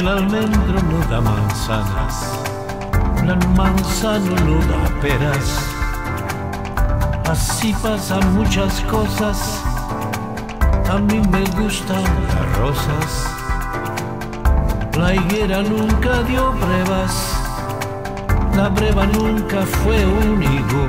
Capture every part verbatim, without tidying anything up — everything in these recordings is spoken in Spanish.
El almendro no da manzanas, la manzana no da peras. Así pasan muchas cosas, a mí me gustan las rosas. La higuera nunca dio brevas, la breva nunca fue un higo.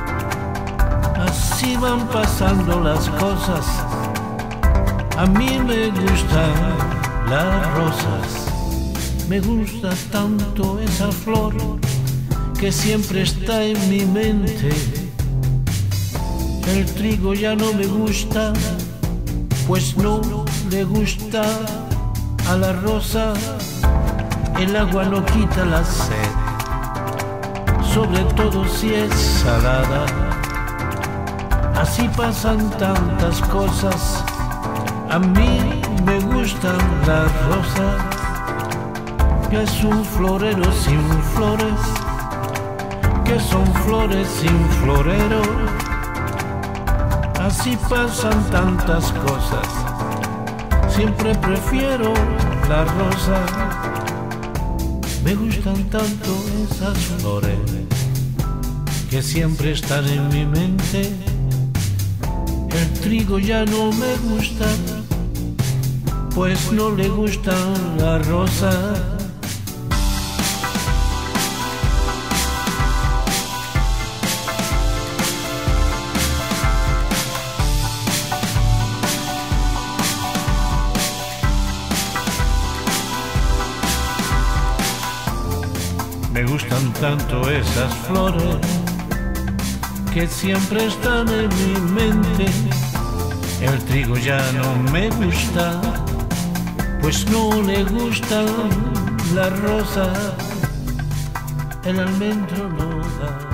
Así van pasando las cosas, a mí me gustan las rosas. Me gusta tanto esa flor que siempre está en mi mente. El trigo ya no me gusta, pues no le gusta a la rosa. El agua no quita la sed, sobre todo si es salada. Así pasan tantas cosas, a mí me gustan las rosas. Que es un florero sin flores, que son flores sin florero. Así pasan tantas cosas, siempre prefiero la rosa. Me gustan tanto esas flores que siempre están en mi mente. El trigo ya no me gusta, pues no le gustan la rosa. Me gustan tanto esas flores que siempre están en mi mente. El trigo ya no me gusta, pues no le gustan la rosa. El almendro no da